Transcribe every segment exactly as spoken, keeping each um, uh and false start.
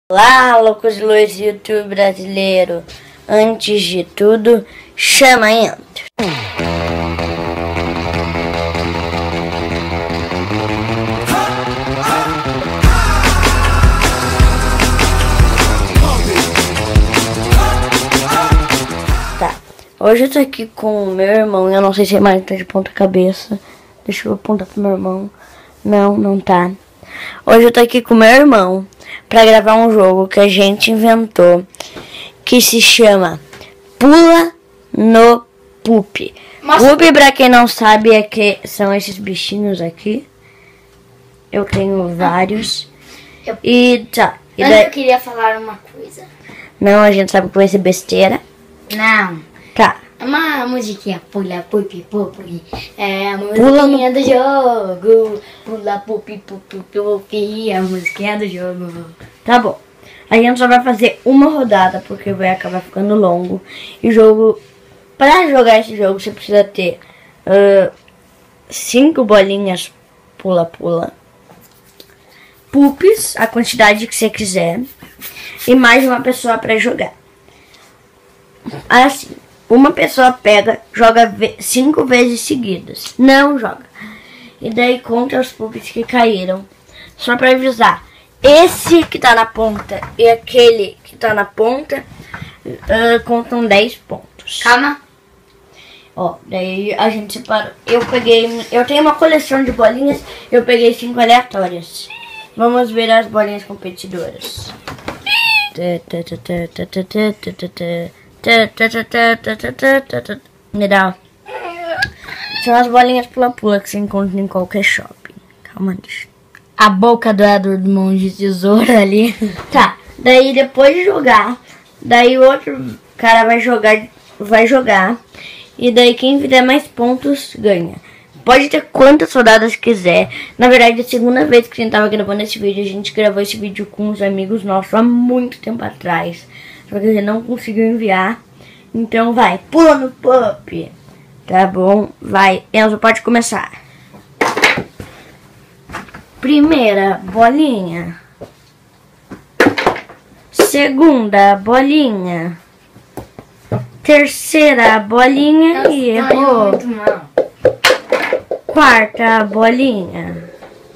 Olá, loucos de luz, YouTube brasileiro. Antes de tudo, chama Enter. Tá, hoje eu tô aqui com o meu irmão. Eu não sei se a imagem tá de ponta cabeça. Deixa eu apontar pro meu irmão. Não, não tá. Hoje eu tô aqui com o meu irmão pra gravar um jogo que a gente inventou, que se chama Pula no Poop. Poop, pra quem não sabe, é que são esses bichinhos aqui. Eu tenho vários. Eu, e tá. E antes daí... eu queria falar uma coisa. Não, a gente sabe que vai ser besteira. Não. Tá. Uma musiquinha, pula, pupi, pupi. É a musiquinha do jogo. Pula, pupi, pupi, pupi. É a musiquinha do jogo. Tá bom. A gente só vai fazer uma rodada, porque vai acabar ficando longo. E o jogo... Pra jogar esse jogo, você precisa ter... Uh, cinco bolinhas pula-pula. Poops, a quantidade que você quiser. E mais uma pessoa pra jogar. Assim... Uma pessoa pega, joga cinco vezes seguidas. Não joga. E daí conta os poops que caíram. Só pra avisar. Esse que tá na ponta e aquele que tá na ponta uh, contam dez pontos. Calma. Ó, daí a gente separou. Eu peguei... Eu tenho uma coleção de bolinhas. Eu peguei cinco aleatórias. Vamos ver as bolinhas competidoras. Legal. São as bolinhas pula-pula que você encontra em qualquer shopping. Calma, deixa. A boca do Edward Mão de Tesoura ali. Tá, daí depois de jogar, daí o outro cara vai jogar, vai jogar. E daí quem fizer mais pontos ganha. Pode ter quantas rodadas quiser. Na verdade, a segunda vez que a gente tava gravando esse vídeo, a gente gravou esse vídeo com uns amigos nossos há muito tempo atrás. Só que a gente não conseguiu enviar. Então vai, pula no pup. Tá bom? Vai, Enzo, pode começar. Primeira bolinha. Segunda bolinha. Terceira bolinha. Nossa, e errou. muito mal. Quarta bolinha.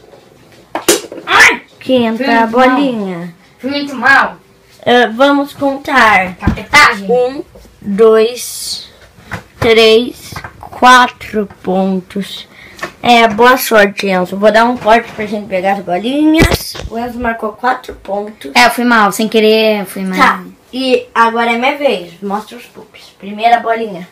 Ai! Quinta bolinha. Fui muito mal. Uh, vamos contar. Capetagem. Um, dois, três, quatro pontos. É, boa sorte, Enzo. Vou dar um corte pra gente pegar as bolinhas. O Enzo marcou quatro pontos. É, eu fui mal, sem querer, fui mal. Tá, e agora é minha vez. Mostra os poops. Primeira bolinha.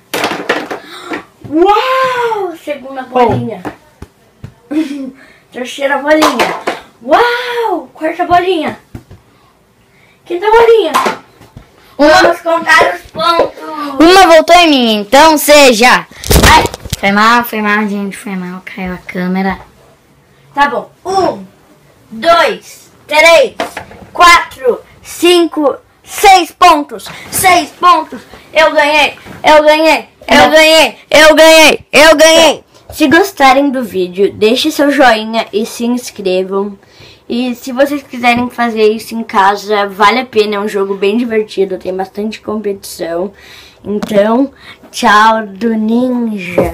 Uau! Segunda bolinha. Oh. Terceira bolinha. Uau! Quarta bolinha. Quinta bolinha. Uma... Vamos contar os pontos. Uma voltou em mim, então seja. Ai, foi mal, foi mal, gente, foi mal. Caiu a câmera. Tá bom. Um, dois, três, quatro, cinco, seis pontos. Seis pontos. Eu ganhei, eu ganhei, eu Não. ganhei, eu ganhei, eu ganhei. Se gostarem do vídeo, deixe seu joinha e se inscrevam. E se vocês quiserem fazer isso em casa, vale a pena, é um jogo bem divertido, tem bastante competição. Então, tchau do Ninja.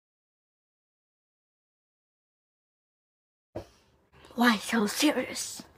Why so serious?